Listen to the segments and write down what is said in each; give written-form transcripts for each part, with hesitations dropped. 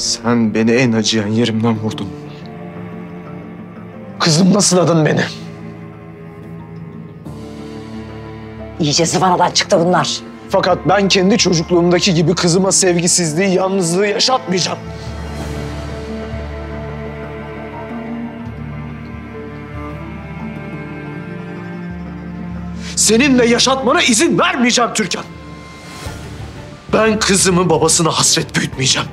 Sen beni en acıyan yerimden vurdun. Kızımla sınadın beni. İyice zıvanadan çıktı bunlar. Fakat ben kendi çocukluğumdaki gibi kızıma sevgisizliği, yalnızlığı yaşatmayacağım. Seninle yaşatmana izin vermeyeceğim Türkan. Ben kızımı babasına hasret büyütmeyeceğim.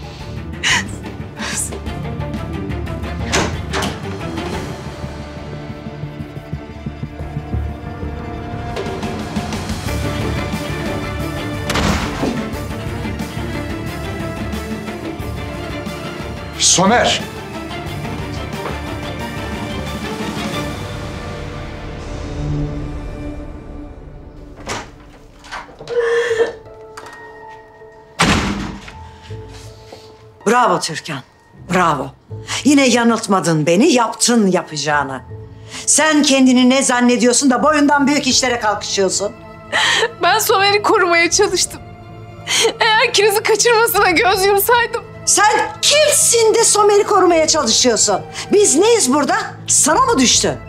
Somer! Bravo Türkan, bravo. Yine yanıltmadın beni, yaptın yapacağını. Sen kendini ne zannediyorsun da boyundan büyük işlere kalkışıyorsun? Ben Somer'i korumaya çalıştım. Eğer Kiraz'ı kaçırmasına göz yumsaydım. Sen kimsin de Somer'i korumaya çalışıyorsun? Biz neyiz burada? Sana mı düştü?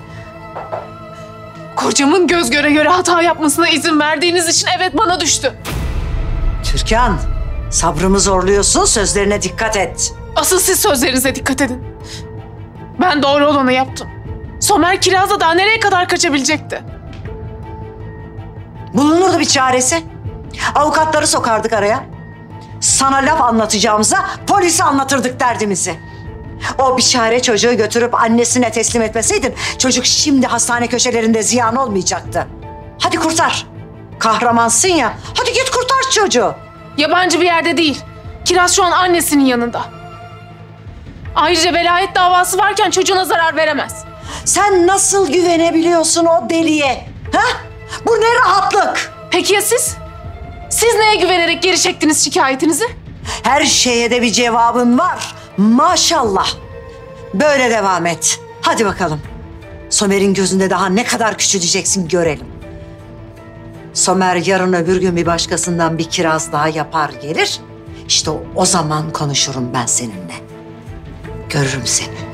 Kocamın göz göre göre hata yapmasına izin verdiğiniz için evet bana düştü. Türkan, sabrımı zorluyorsun, sözlerine dikkat et. Asıl siz sözlerinize dikkat edin. Ben doğru olanı yaptım. Somer Kiraz'la daha nereye kadar kaçabilecekti? Bulunurdu bir çaresi. Avukatları sokardık araya. Sana laf anlatacağımıza polise anlatırdık derdimizi. O biçare çocuğu götürüp annesine teslim etmeseydin çocuk şimdi hastane köşelerinde ziyan olmayacaktı. Hadi kurtar. Kahramansın ya. Hadi git kurtar çocuğu. Yabancı bir yerde değil. Kiraz şu an annesinin yanında. Ayrıca velayet davası varken çocuğuna zarar veremez. Sen nasıl güvenebiliyorsun o deliye? Ha? Bu ne rahatlık? Peki ya siz? Siz neye güvenerek geri çektiniz şikayetinizi? Her şeye de bir cevabın var. Maşallah. Böyle devam et. Hadi bakalım. Somer'in gözünde daha ne kadar küçüleceksin görelim. Somer yarın öbür gün bir başkasından bir kiraz daha yapar gelir. İşte o zaman konuşurum ben seninle. Görürüm seni.